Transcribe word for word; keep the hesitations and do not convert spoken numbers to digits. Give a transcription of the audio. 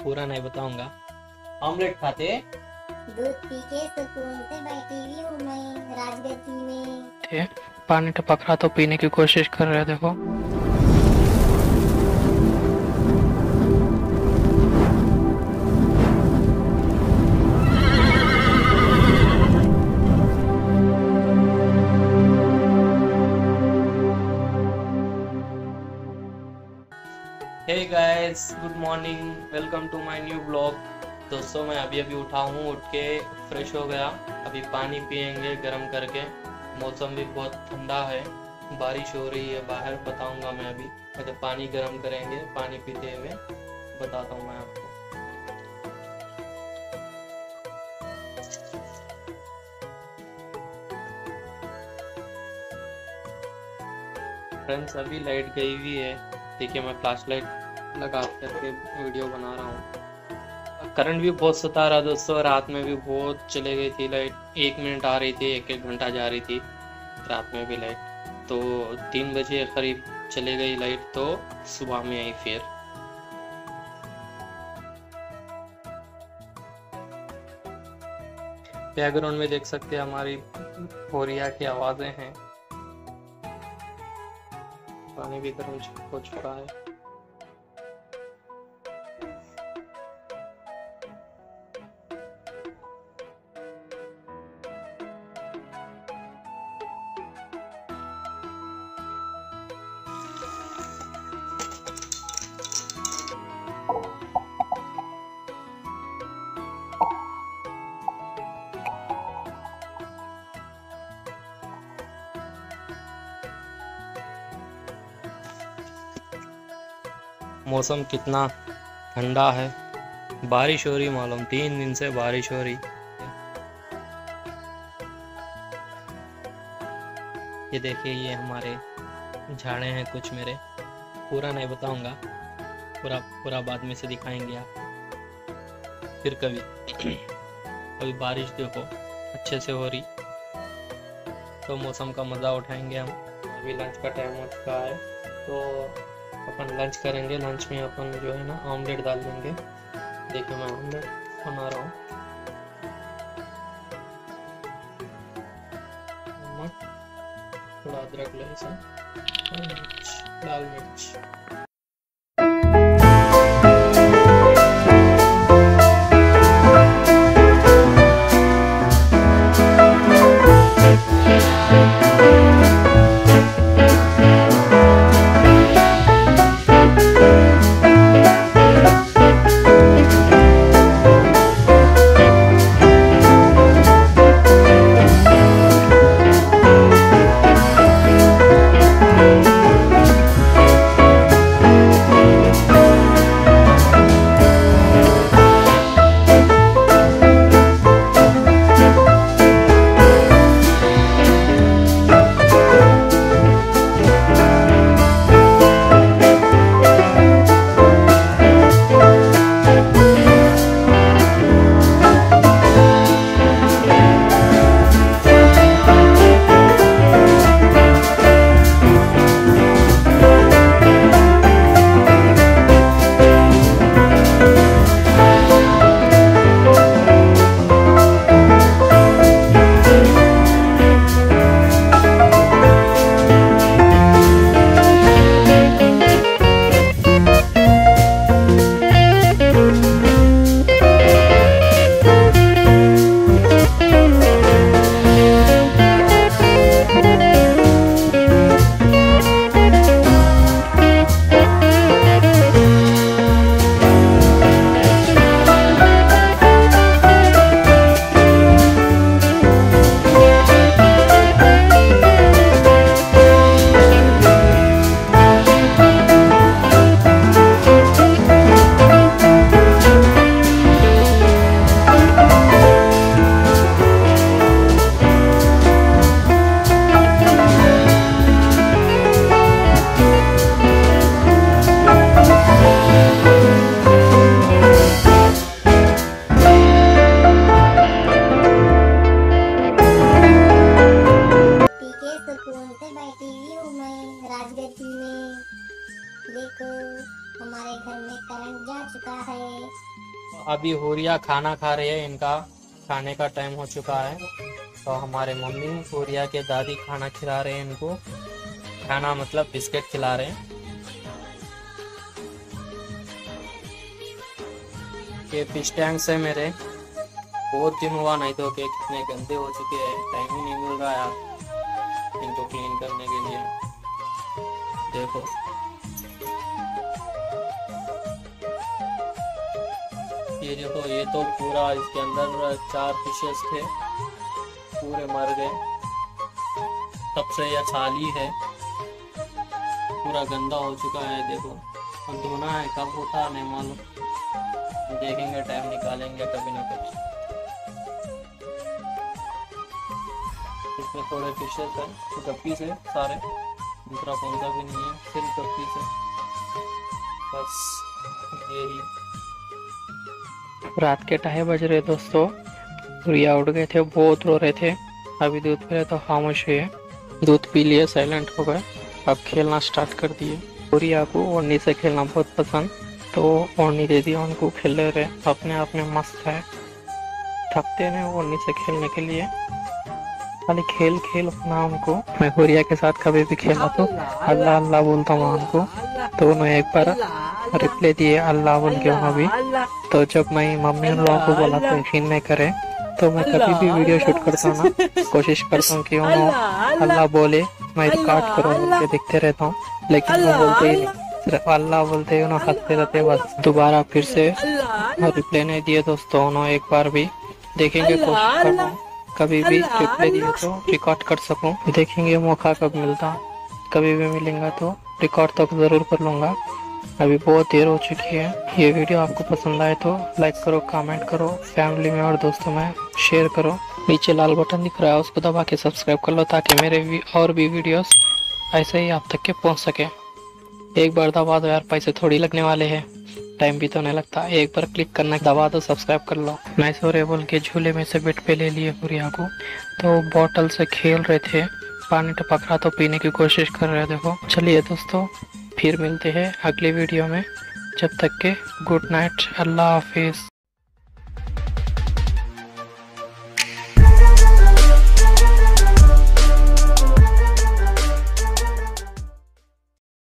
पूरा नहीं बताऊंगा। ऑमलेट खाते दूध पी के सुकून से बैठी हुई हूँ मैं राजगद्दी में। थे पानी टपक रहा तो पीने की कोशिश कर रहे, देखो। Hey guys, good morning, welcome to my new blog. दोस्तों, मैं अभी अभी उठा हूँ, उठ के फ्रेश हो गया। अभी पानी पियेंगे गर्म करके। मौसम भी बहुत ठंडा है, बारिश हो रही है बाहर। बताऊंगा मैं अभी, मतलब पानी गर्म करेंगे, पानी पीते हुए बताता हूँ मैं आपको। फ्रेंड्स, अभी लाइट गई हुई है। देखिए, मैं फ्लैश लाइट लगा करके वीडियो बना रहा हूँ। करंट भी बहुत सता रहा दोस्तों, रात में भी बहुत चले गई थी लाइट। एक मिनट आ रही थी, एक एक घंटा जा रही थी रात में भी लाइट। तो तीन बजे करीब चले गई लाइट, तो सुबह में आई फिर। बैकग्राउंड में देख सकते हैं हमारी भोरिया की आवाजें हैं। पानी भी गर्म हो चुका है। मौसम कितना ठंडा है, बारिश हो रही, मालूम तीन दिन से बारिश हो रही। ये देखिए, ये हमारे झाड़े हैं कुछ मेरे। पूरा नहीं बताऊंगा, पूरा पूरा बाद में से दिखाएंगे आप फिर कभी। अभी बारिश देखो अच्छे से हो रही, तो मौसम का मज़ा उठाएंगे हम। अभी लंच का टाइम हो चुका है, तो अपन लंच करेंगे। लंच में अपन जो है ना ऑमलेट डाल देंगे। देखिए, मैं ऑमलेट बना रहा हूँ। नमक, थोड़ा अदरक, लहसुन, मिर्च, लाल मिर्च। अभी हुरिया खाना खा रहे हैं, इनका खाने का टाइम हो चुका है। तो हमारे मम्मी हुरिया के दादी खाना खिला रहे हैं इनको, खाना मतलब बिस्किट खिला रहे हैं। ये फिश टैंक्स है मेरे, बहुत दिन हुआ नहीं तो के कितने गंदे हो चुके हैं, टाइम ही नहीं मिल रहा यार इनको क्लीन करने के लिए। देखो ये देखो, ये तो पूरा इसके अंदर चार फिशेस थे, पूरे मर गए। सबसे यह छाली है, पूरा गंदा हो चुका है। देखो अब धोना है, कब होता है नहीं मालूम, देखेंगे टाइम निकालेंगे कभी ना कभी। इसमें थोड़े फिशेस है, गप्पीज है सारे, दूसरा कौन सा भी नहीं है, सिर्फ गप्पीज है बस। यही रात के ढाई बज रहे दोस्तों, गुड़िया उठ गए थे, बहुत रो रहे थे। अभी दूध पी रहे तो खामोश है, दूध पी लिए साइलेंट हो गए, अब खेलना स्टार्ट कर दिए। गुड़िया को ओढ़नी से खेलना बहुत पसंद, तो ओढ़नी दे दिया उनको, खेल रहे अपने आप में मस्त है, थकते नहीं ओढ़नी से खेलने के लिए, खाली खेल खेल अपना उनको। मैं गुड़िया के साथ कभी भी खेला तो अल्लाह अल्लाह बोलता हूँ उनको, तो उन्होंने एक बार रिप्लाई दिए अल्लाह बोल के उन्होंने भी। तो जब मैं मम्मी उन लोगों को बोला तो यकीन नहीं करे, तो मैं कभी भी वीडियो शूट करता हूँ ना, कोशिश करता हूँ कि उन्होंने अल्लाह बोले, मैं रिकॉर्ड करूँ, उनके देखते रहता हूँ, लेकिन वो बोलते ही नहीं, सिर्फ अल्लाह बोलते हैं, उन्होंने हंसते रहते बस। दोबारा फिर से रिप्लाई नहीं दिए दोस्तों उन्होंने, एक बार भी देखेंगे, कोशिश करता हूँ कभी भी रिप्लाई दिए तो रिकॉर्ड कर सकूं। देखेंगे मौका कब मिलता, कभी भी मिलेगा तो रिकॉर्ड तो जरूर कर लूँगा। अभी बहुत देर हो चुकी है। ये वीडियो आपको पसंद आए तो लाइक करो, कमेंट करो, फैमिली में और दोस्तों में शेयर करो। नीचे लाल बटन दिख रहा है, उसको दबा के सब्सक्राइब कर लो, ताकि मेरे भी और भी वीडियोस ऐसे ही आप तक के पहुंच सके। एक बार दबा दो यार, पैसे थोड़ी लगने वाले हैं, टाइम भी तो नहीं लगता, एक बार क्लिक करना, दबा दो, सब्सक्राइब कर लो। मैं सोरे बोल के झूले में से बेड पे ले लिए गुड़िया को, तो बोतल से खेल रहे थे, पानी टपक रहा तो पीने की कोशिश कर रहे। देखो चलिए दोस्तों, फिर मिलते हैं अगले वीडियो में, जब तक के गुड नाइट, अल्लाह हाफिज।